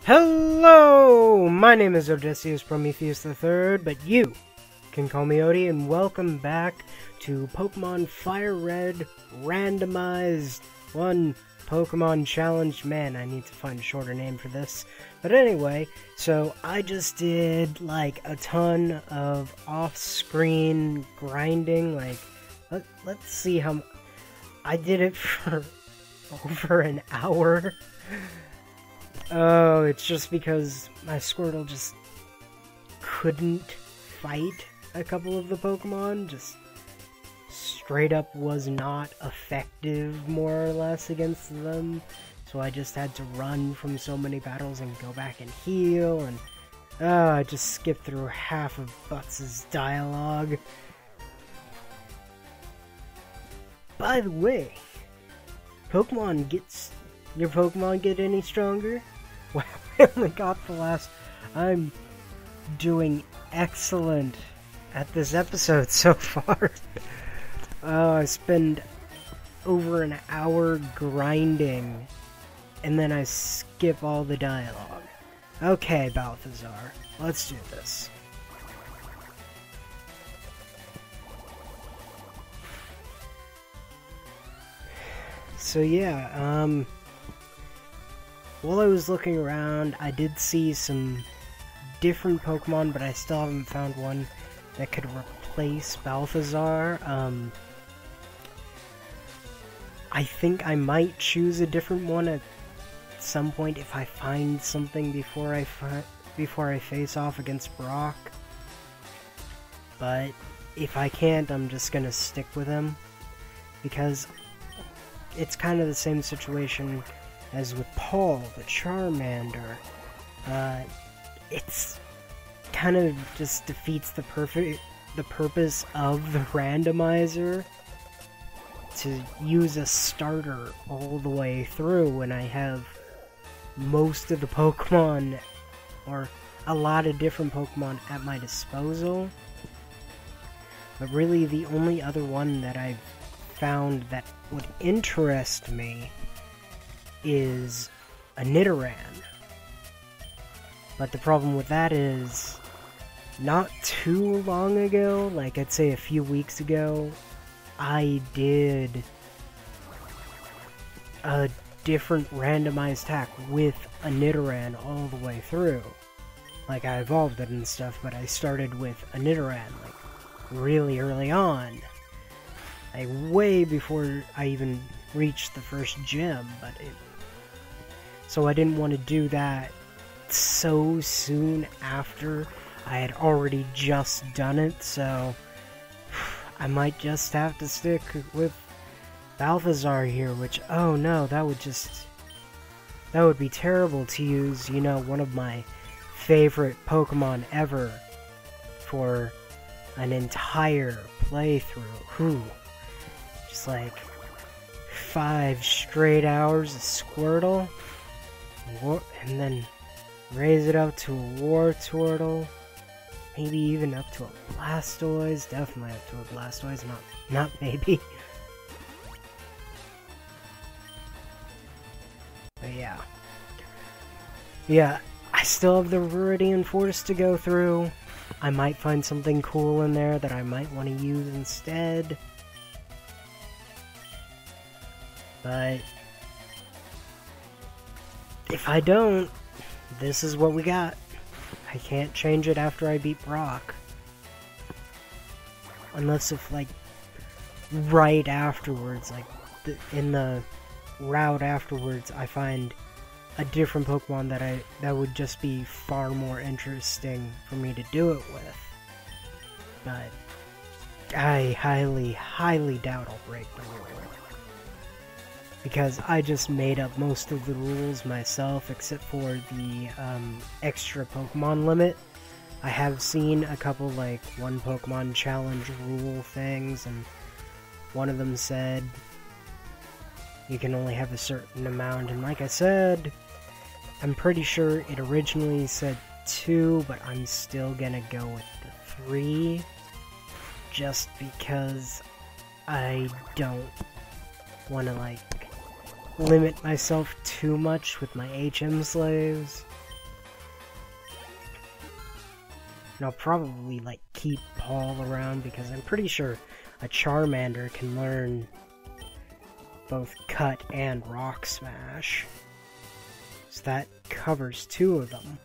Hello! My name is Odysseus Prometheus III, but you can call me Odie, and welcome back to Pokemon Fire Red Randomized 1 Pokemon Challenge. Man, I need to find a shorter name for this. But anyway, so I just did like a ton of off-screen grinding. Like, let's see how... I did it for over an hour. Oh, it's just because my Squirtle just couldn't fight a couple of the Pokemon. Just straight up was not effective, more or less, against them. So I just had to run from so many battles and go back and heal. And I just skipped through half of Buttz' dialogue. By the way, your Pokemon get any stronger? Well, I only got the last... I'm doing excellent at this episode so far. I spend over an hour grinding, and then I skip all the dialogue. Okay, Balthazar, let's do this. So yeah, while I was looking around, I did see some different Pokemon, but I still haven't found one that could replace Balthazar. I think I might choose a different one at some point if I find something before I face off against Brock. But if I can't, I'm just gonna stick with him, because it's kind of the same situation as with Paul, the Charmander. It's kind of just defeats the purpose of the randomizer to use a starter all the way through when I have most of the Pokemon, or a lot of different Pokemon at my disposal. But really the only other one that I've found that would interest me is a Nidoran. But the problem with that is, not too long ago, like I'd say a few weeks ago, I did a different randomized attack with a Nidoran all the way through. Like, I evolved it and stuff, but I started with a Nidoran, like, really early on. Like, way before I even reached the first gym, so I didn't want to do that so soon after I had already just done it, so I might just have to stick with Balthazar here, which, oh no, that would be terrible to use, you know, one of my favorite Pokemon ever for an entire playthrough. Whew. Just like 5 straight hours of Squirtle, and then raise it up to a Wartortle, maybe even up to a Blastoise, definitely up to a Blastoise, not maybe. But yeah, I still have the Viridian Force to go through. I might find something cool in there that I might want to use instead. But if I don't, this is what we got. I can't change it after I beat Brock. Unless if, like, right afterwards, like, in the route afterwards, I find a different Pokemon that would just be far more interesting for me to do it with. But I highly, highly doubt I'll break the rule, because I just made up most of the rules myself, except for the extra Pokemon limit. I have seen a couple, like, 1 Pokemon challenge rule things, and one of them said you can only have a certain amount, and like I said, I'm pretty sure it originally said 2, but I'm still gonna go with the 3, just because I don't want to, like, limit myself too much with my HM slaves. And I'll probably, like, keep Paul around because I'm pretty sure a Charmander can learn both Cut and Rock Smash. So that covers 2 of them.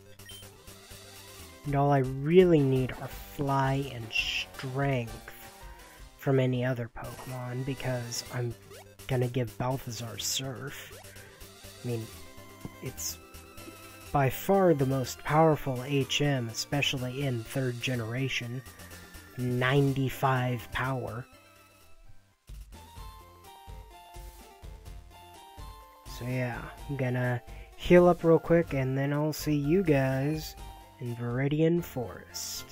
And all I really need are Fly and Strength from any other Pokemon, because I'm gonna give Balthazar Surf. I mean, it's by far the most powerful HM, especially in 3rd generation. 95 power. So yeah, I'm gonna heal up real quick, and then I'll see you guys in Viridian Forest.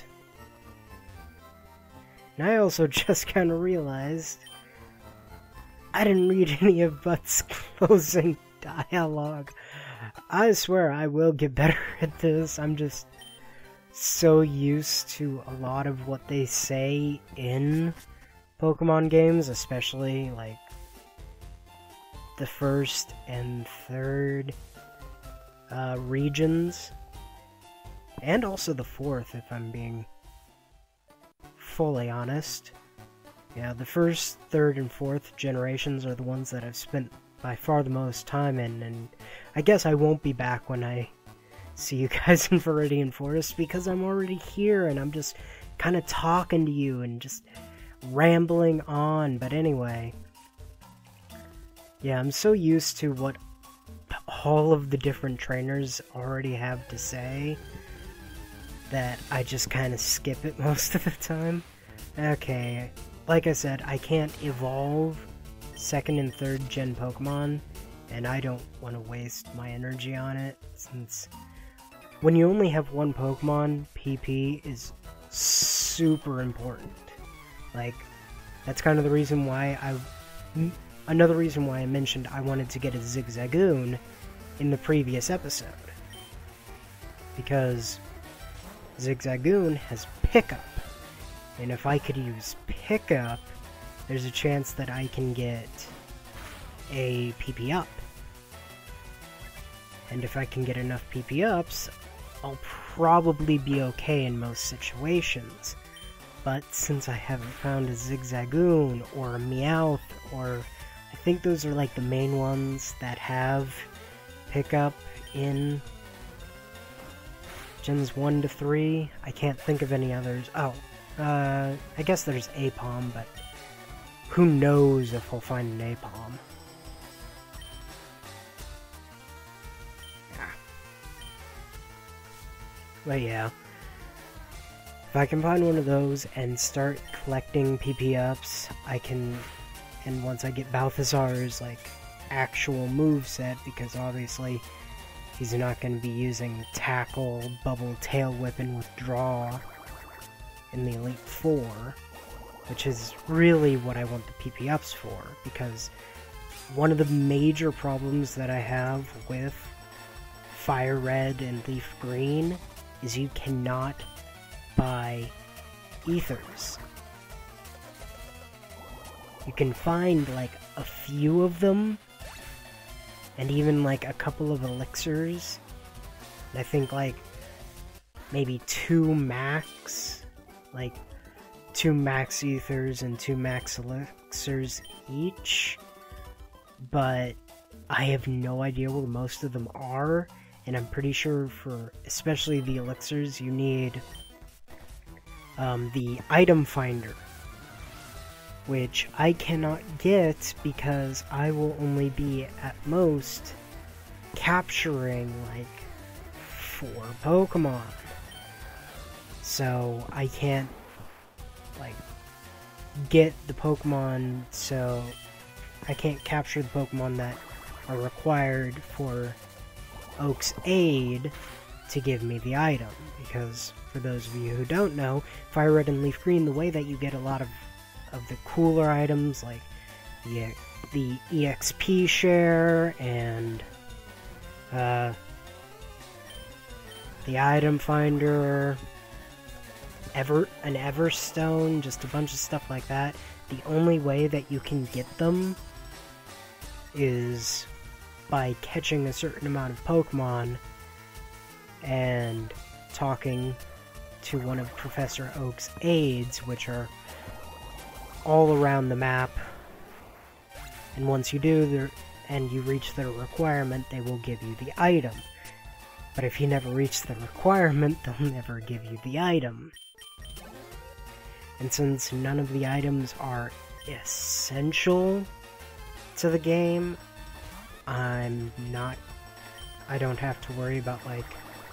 And I also just kind of realized I didn't read any of Butt's closing dialogue. I swear I will get better at this. I'm just so used to a lot of what they say in Pokemon games, especially like the 1st and 3rd regions, and also the 4th, if I'm being fully honest. Yeah, the 1st, 3rd, and 4th generations are the ones that I've spent by far the most time in, and I guess I won't be back when I see you guys in Viridian Forest, because I'm already here, and I'm just kind of talking to you and just rambling on. But anyway, yeah, I'm so used to what all of the different trainers already have to say that I just kind of skip it most of the time. Okay, like I said, I can't evolve 2nd and 3rd gen Pokemon, and I don't want to waste my energy on it, since when you only have one Pokemon, PP is super important. Like, that's kind of the reason why another reason why I mentioned I wanted to get a Zigzagoon in the previous episode. Because Zigzagoon has Pickup, and if I could use Pickup, there's a chance that I can get a PP up. And if I can get enough PP ups, I'll probably be okay in most situations. But since I haven't found a Zigzagoon or a Meowth, or I think those are like the main ones that have Pickup in Gens 1 to 3. I can't think of any others. Oh, I guess there's Apom, but who knows if we'll find an Apom. Yeah. But yeah, if I can find one of those and start collecting PP ups, I can, and once I get Balthazar's like actual moveset, because obviously he's not going to be using Tackle, Bubble, Tail Whip, and Withdraw in the Elite Four, which is really what I want the PP ups for, because one of the major problems that I have with Fire Red and Leaf Green is you cannot buy ethers. You can find like a few of them, and even like a couple of elixirs. And I think like maybe 2 max, like 2 max ethers and 2 max elixirs each. But I have no idea where most of them are, and I'm pretty sure for especially the elixirs you need the item finder, which I cannot get because I will only be at most capturing like 4 Pokemon. So I can't like get the Pokemon, so I can't capture the Pokemon that are required for Oak's aid to give me the item, because for those of you who don't know, Fire Red and Leaf Green, the way that you get a lot of the cooler items, like the EXP share and the item finder, an Everstone, just a bunch of stuff like that, the only way that you can get them is by catching a certain amount of Pokemon and talking to one of Professor Oak's aides, which are all around the map. And once you do, and you reach their requirement, they will give you the item. But if you never reach the requirement, they'll never give you the item. And since none of the items are essential to the game, I don't have to worry about, like,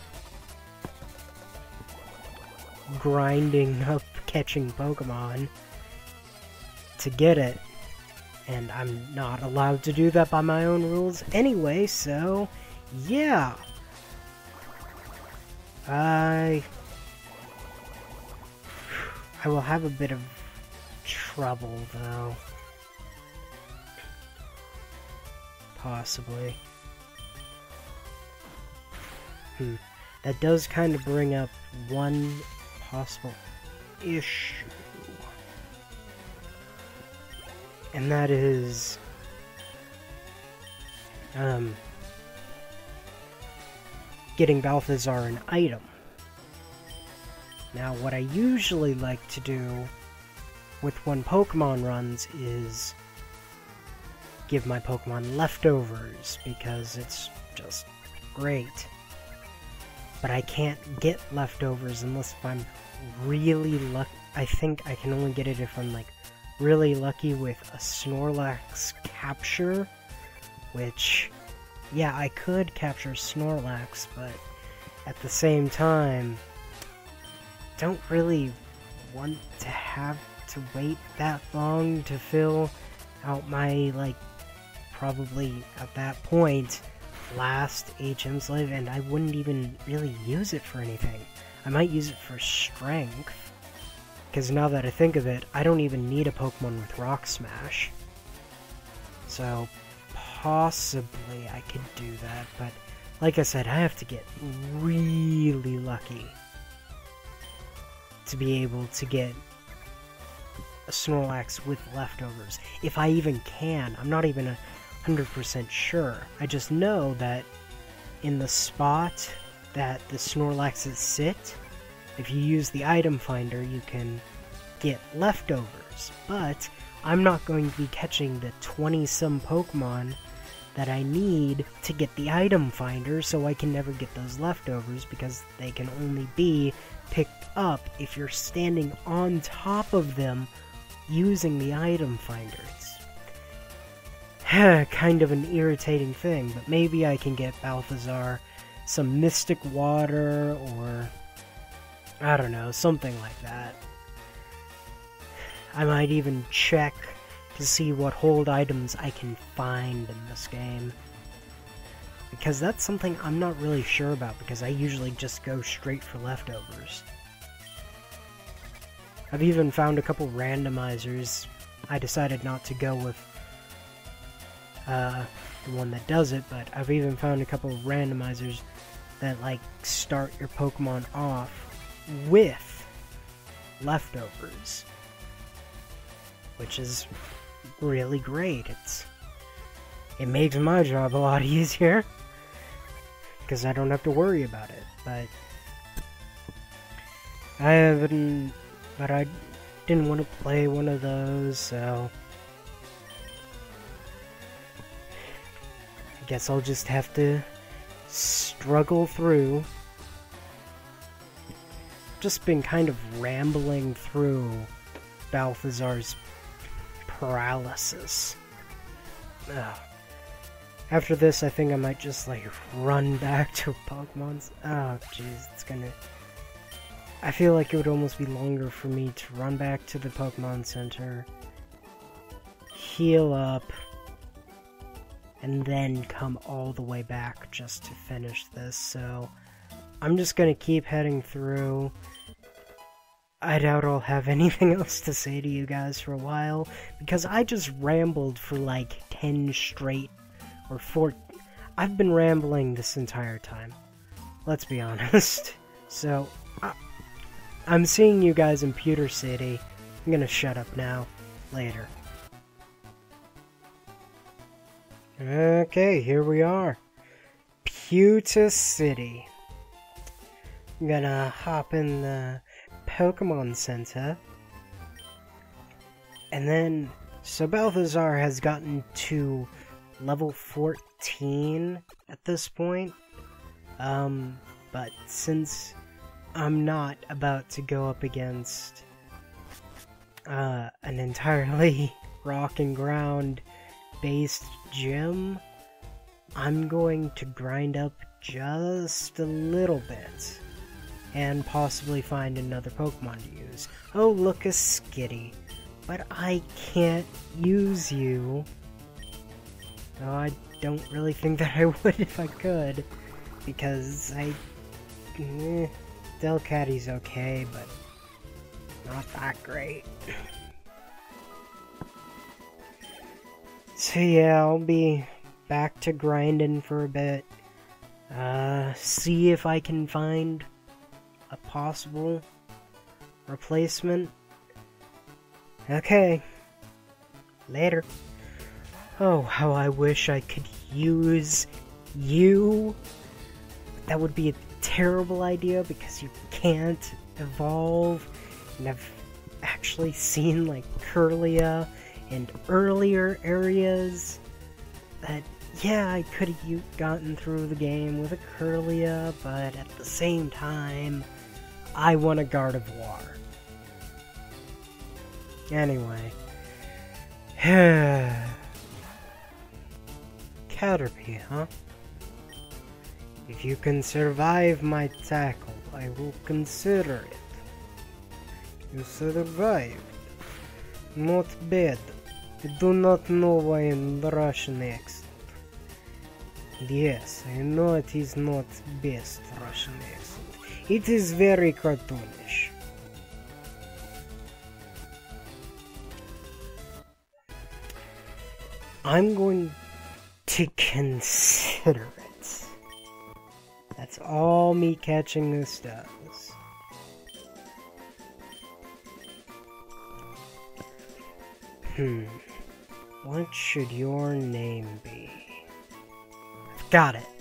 grinding up catching Pokemon to get it. And I'm not allowed to do that by my own rules anyway, so yeah. I will have a bit of trouble, though. Possibly. That does kind of bring up one possible issue. And that is... getting Balthazar an item. Now, what I usually like to do with when Pokemon runs is give my Pokemon leftovers, because it's just great. But I can't get leftovers unless if I'm really lucky. I think I can only get it if I'm, like, really lucky with a Snorlax capture, which... yeah, I could capture Snorlax, but at the same time, don't really want to have to wait that long to fill out my, like, probably at that point, last HM Slave, and I wouldn't even really use it for anything. I might use it for strength, because now that I think of it, I don't even need a Pokemon with Rock Smash. So... possibly I could do that, but like I said, I have to get really lucky to be able to get a Snorlax with leftovers. If I even can, I'm not even 100% sure. I just know that in the spot that the Snorlaxes sit, if you use the item finder, you can get leftovers, but I'm not going to be catching the 20-some Pokemon that I need to get the item finder, so I can never get those leftovers, because they can only be picked up if you're standing on top of them using the item finder. It's kind of an irritating thing, but maybe I can get Balthazar some Mystic Water, or I don't know, something like that. I might even check to see what hold items I can find in this game, because that's something I'm not really sure about, because I usually just go straight for leftovers. I've even found a couple randomizers. I decided not to go with the one that does it, but I've even found a couple randomizers that, like, start your Pokemon off with leftovers, which is really great. It makes my job a lot easier, because I don't have to worry about it. But I didn't want to play one of those, so I guess I'll just have to struggle through. Just been kind of rambling through Balthazar's paralysis. After this, I think I might just, like, run back to Pokemon's. Oh, jeez, it's gonna... I feel like it would almost be longer for me to run back to the Pokemon Center, heal up, and then come all the way back just to finish this. So I'm just gonna keep heading through. I doubt I'll have anything else to say to you guys for a while, because I just rambled for like 10 straight, or 4... I've been rambling this entire time. Let's be honest. So, I'm seeing you guys in Pewter City. I'm gonna shut up now. Later. Okay, here we are. Pewter City. I'm gonna hop in the Pokemon Center. And then, so Balthazar has gotten to level 14 at this point. But since I'm not about to go up against an entirely rock and ground based gym, I'm going to grind up just a little bit and possibly find another Pokemon to use. Oh, look, a Skitty. But I can't use you. Oh, I don't really think that I would if I could, because Delcatty's okay, but not that great. So yeah, I'll be back to grinding for a bit. See if I can find a possible replacement. Okay. Later. Oh, how I wish I could use you. That would be a terrible idea because you can't evolve. And I've actually seen like Kirlia in earlier areas that, yeah, I could have gotten through the game with a Kirlia, but at the same time, I want a Gardevoir. Anyway. Caterpie, huh? If you can survive my tackle, I will consider it. You survived. Not bad. I do not know why in the Russian accent. Yes, I know it is not best Russian accent. It is very cartoonish. I'm going to consider it. That's all me catching this does. What should your name be? I've got it.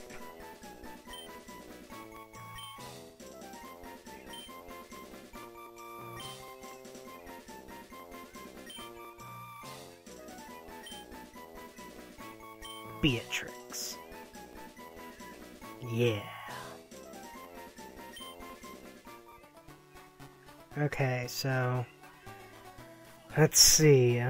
Beatrix. Yeah. Okay, so let's see,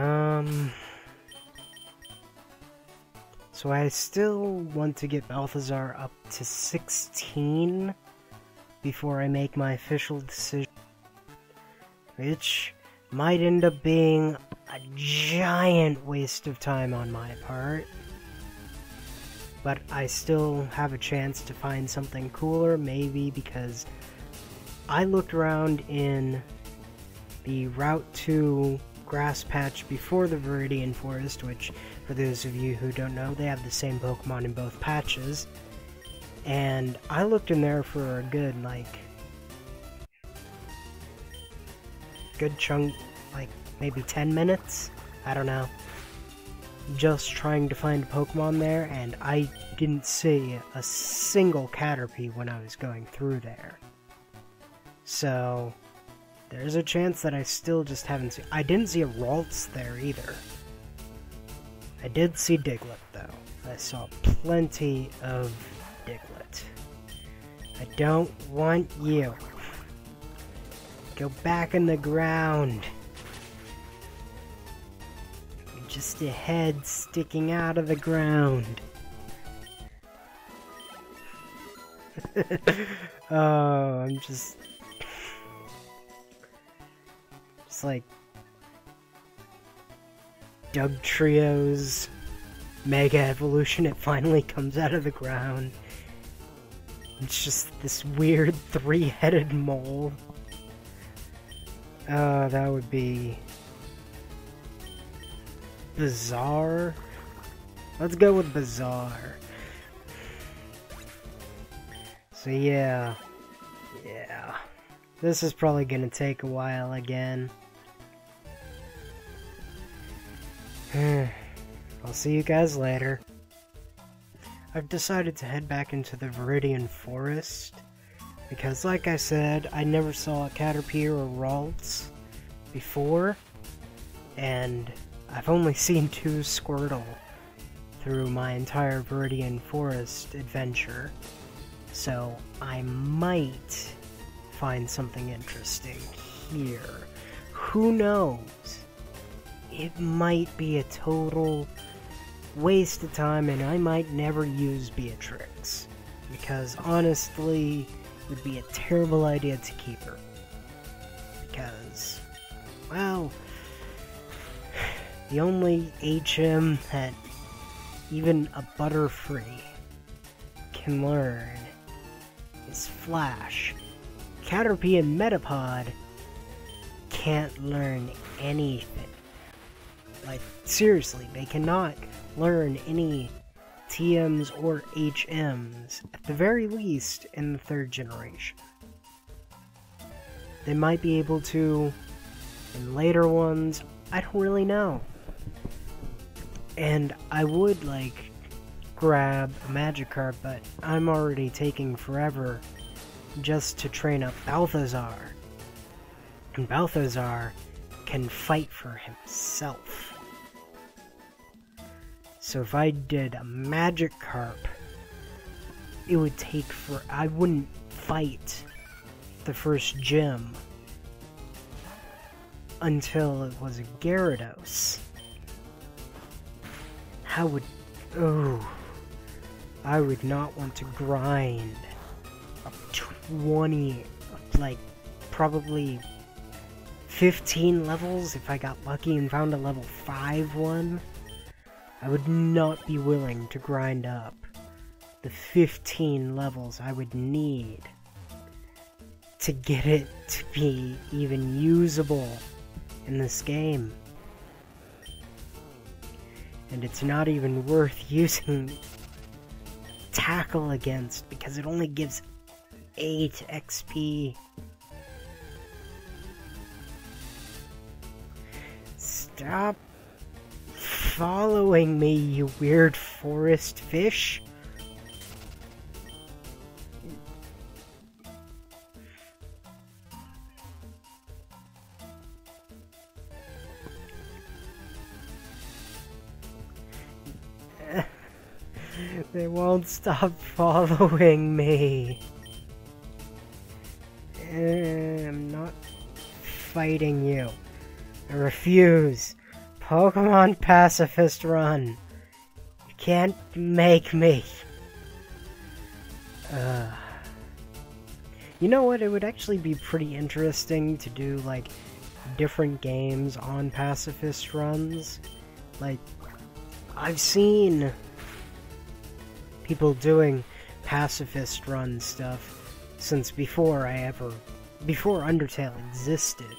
so I still want to get Balthazar up to 16 before I make my official decision, which might end up being a giant waste of time on my part. But I still have a chance to find something cooler, maybe because I looked around in the Route 2 grass patch before the Viridian Forest, which, for those of you who don't know, they have the same Pokemon in both patches. And I looked in there for a good, good chunk, maybe 10 minutes? I don't know. Just trying to find a Pokemon there, and I didn't see a single Caterpie when I was going through there. So there's a chance that I still just haven't seen. I didn't see a Ralts there either. I did see Diglett though. I saw plenty of Diglett. I don't want you. Go back in the ground. You're just a head sticking out of the ground. Oh, I'm just like Doug Trio's Mega Evolution. It finally comes out of the ground. It's just this weird three-headed mole. That would be bizarre. Let's go with bizarre. So yeah. This is probably gonna take a while again. I'll see you guys later. I've decided to head back into the Viridian Forest Because like I said, I never saw a Caterpie or Ralts before, and I've only seen 2 Squirtle through my entire Viridian Forest adventure, so I might find something interesting here. Who knows? It might be a total waste of time, and I might never use Beatrix, because honestly, it would be a terrible idea to keep her. Because, well, the only HM that even a Butterfree can learn is Flash. Caterpie and Metapod can't learn anything. Like, seriously, they cannot learn any TMs or HMs, at the very least, in the 3rd generation. They might be able to in later ones, I don't really know. And I would, like, grab a Magikarp, but I'm already taking forever just to train up Balthazar. And Balthazar can fight for himself. So if I did a Magikarp, it would take I wouldn't fight the first gym until it was a Gyarados. I would not want to grind up 20, like, probably 15 levels if I got lucky and found a level 5 one. I would not be willing to grind up the 15 levels I would need to get it to be even usable in this game. And it's not even worth using Tackle against, because it only gives 8 XP. Stop following me, you weird forest fish. They won't stop following me. I'm not fighting you. I refuse. Pokemon Pacifist Run. You can't make me. You know what? It would actually be pretty interesting to do, like, different games on Pacifist Runs. Like, I've seen people doing Pacifist Run stuff since before Undertale existed.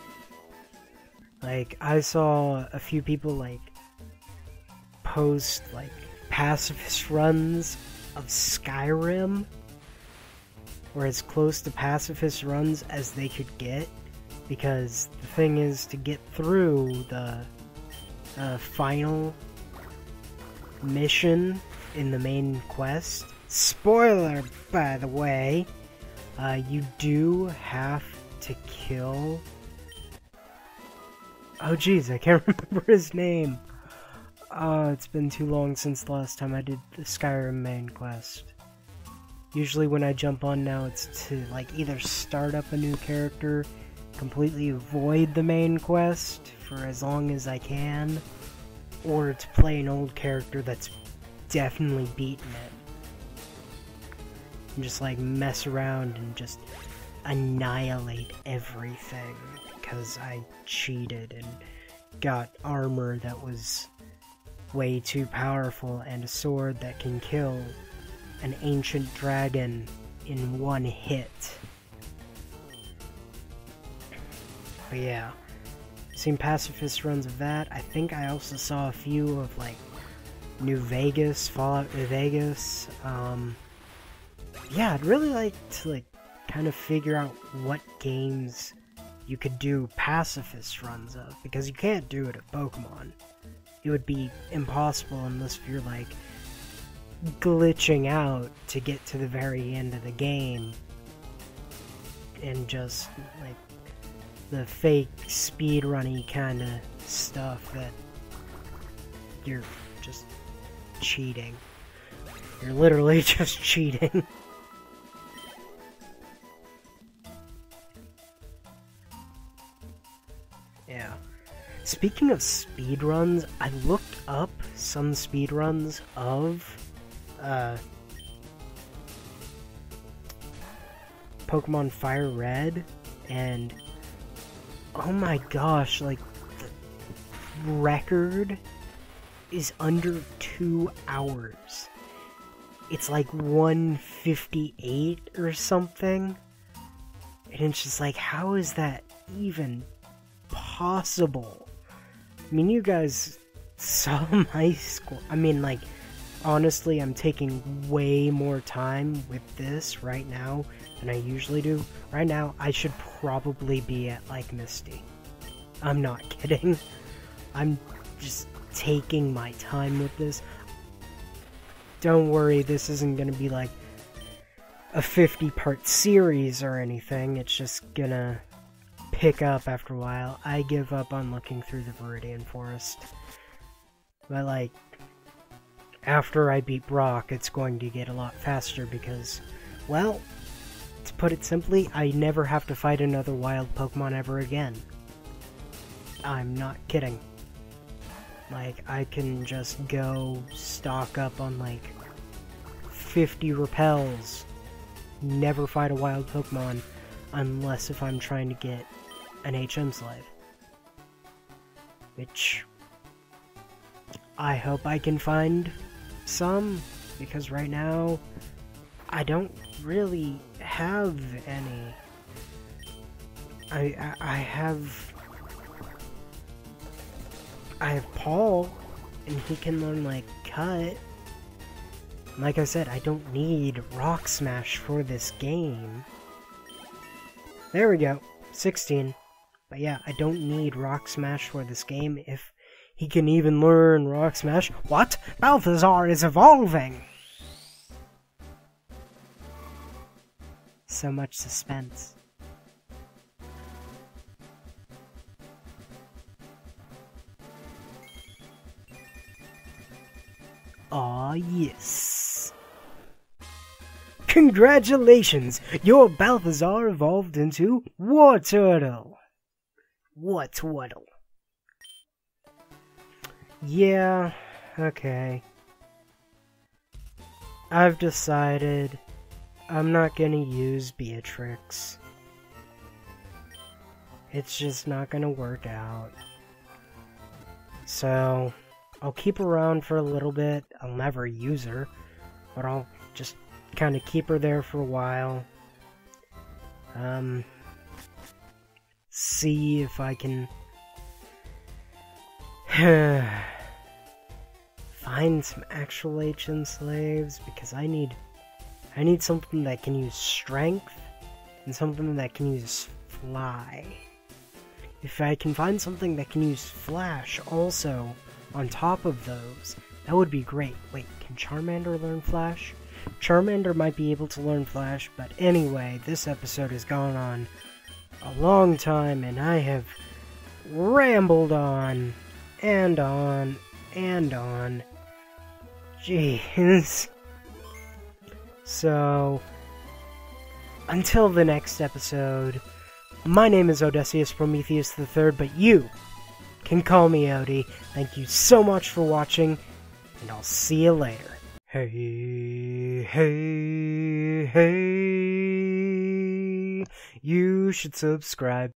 Like, I saw a few people, like, post, like, Pacifist Runs of Skyrim, or as close to Pacifist Runs as they could get, because the thing is, to get through the final mission in the main quest, spoiler, by the way, you do have to kill... Oh jeez, I can't remember his name. It's been too long since the last time I did the Skyrim main quest. Usually when I jump on now, it's to, like, either start up a new character, completely avoid the main quest for as long as I can, or to play an old character that's definitely beaten it. And just, like, mess around and just annihilate everything, because I cheated and got armor that was way too powerful and a sword that can kill an ancient dragon in one hit. But yeah, I've seen Pacifist runs of that. I think I also saw a few of, like, New Vegas, Fallout New Vegas. Yeah, I'd really like to, like, kind of figure out what games you could do pacifist runs of, because you can't do it at Pokemon. It would be impossible unless you're, like, glitching out to get to the very end of the game and just, like, the fake speedrunny kind of stuff that you're just cheating. You're literally just cheating. Yeah. Speaking of speedruns, I looked up some speedruns of Pokemon Fire Red, and oh my gosh, like, the record is under 2 hours. It's like 1:58 or something. And it's just like, how is that even possible? I mean, you guys saw my score. I mean, like, honestly, I'm taking way more time with this right now than I usually do. Right now, I should probably be at, like, Misty. I'm not kidding. I'm just taking my time with this. Don't worry, this isn't gonna be, like, a 50-part series or anything. It's just gonna pick up after a while. I give up on looking through the Viridian Forest. But, like, after I beat Brock, it's going to get a lot faster because, well, to put it simply, I never have to fight another wild Pokemon ever again. I'm not kidding. Like, I can just go stock up on, like, 50 repels, never fight a wild Pokemon, unless if I'm trying to get an HM Slave. Which I hope I can find some, because right now I don't really have any. I have Paul, and he can learn, like, Cut. Like I said, I don't need Rock Smash for this game. There we go, 16. But yeah, I don't need Rock Smash for this game if he can even learn Rock Smash. What? Balthazar is evolving! So much suspense. Aw, yes. Congratulations! Your Balthazar evolved into Wartortle. Wartortle. Yeah, okay. I've decided I'm not gonna use Beatrix. It's just not gonna work out. So I'll keep her around for a little bit. I'll never use her, but I'll just kind of keep her there for a while. See if I can find some actual HM slaves, because I need something that can use strength and something that can use fly. If I can find something that can use flash also on top of those, that would be great. Wait, can Charmander learn flash? Charmander might be able to learn flash, but anyway, this episode has gone on a long time, and I have rambled on and on and on. Jeez. So, until the next episode, my name is Odysseus Prometheus III, but you can call me Odie. Thank you so much for watching, and I'll see you later. Hey, hey, hey, you should subscribe.